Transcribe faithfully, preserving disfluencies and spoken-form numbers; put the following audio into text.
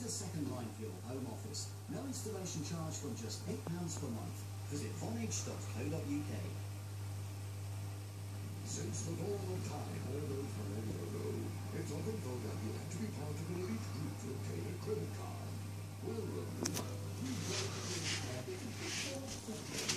a second line for your home office. No installation charge from just eight pounds per month. Visit vonage dot co dot U K. Since the dawn of time, all those millennia ago, it's often thought that you had to be part of an elite group to obtain a credit card. Well, remember, we got a credit card.